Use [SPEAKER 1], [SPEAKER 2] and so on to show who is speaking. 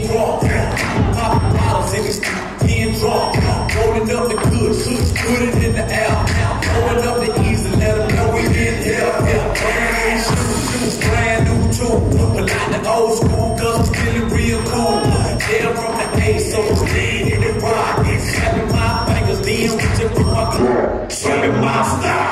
[SPEAKER 1] drunk. Popping bottles in his getting drunk. Rolling up the good, put it in the air. Rolling up the easy, let them know we in here. Brand new shoes, brand new too. But like the old school, cause I'm feeling real cool. They're from the A, so stay in the rock. Slapping my fingers, then switching from my club. Slapping my style.